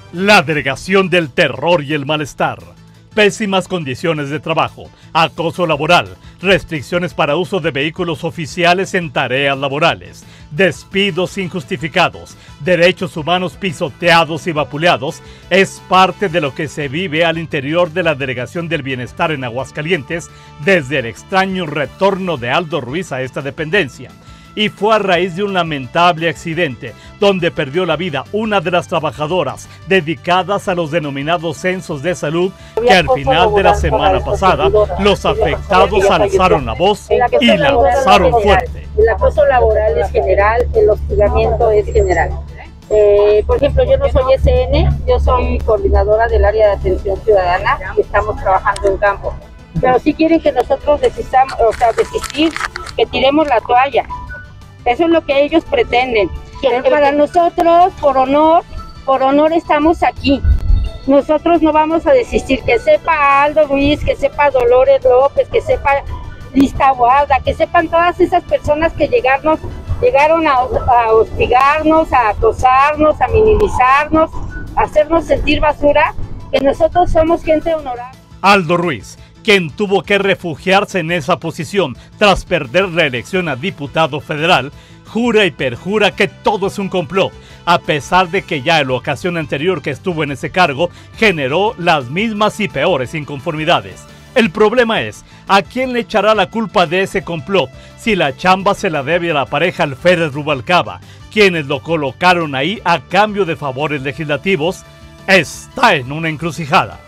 La delegación del terror y el malestar. Pésimas condiciones de trabajo, acoso laboral, restricciones para uso de vehículos oficiales en tareas laborales, despidos injustificados, derechos humanos pisoteados y vapuleados, es parte de lo que se vive al interior de la Delegación del Bienestar en Aguascalientes desde el extraño retorno de Aldo Ruiz a esta dependencia. Y fue a raíz de un lamentable accidente donde perdió la vida una de las trabajadoras dedicadas a los denominados censos de salud, que al final de la semana pasada los afectados alzaron la voz y la alzaron fuerte. El acoso laboral es general, el hostigamiento es general. Por ejemplo, yo no soy SN, yo soy coordinadora del área de atención ciudadana y estamos trabajando en campo. Pero si quieren que nosotros desistir, que tiremos la toalla. Eso es lo que ellos pretenden. Para nosotros, por honor estamos aquí. Nosotros no vamos a desistir. Que sepa Aldo Ruiz, que sepa Dolores López, que sepa Lista Boada, que sepan todas esas personas que llegaron a hostigarnos, a acosarnos, a minimizarnos, a hacernos sentir basura, que nosotros somos gente honorable. Aldo Ruiz, quien tuvo que refugiarse en esa posición tras perder la elección a diputado federal, jura y perjura que todo es un complot, a pesar de que ya en la ocasión anterior que estuvo en ese cargo generó las mismas y peores inconformidades. El problema es, ¿a quién le echará la culpa de ese complot si la chamba se la debe a la pareja Alférez Rubalcaba, quienes lo colocaron ahí a cambio de favores legislativos? Está en una encrucijada.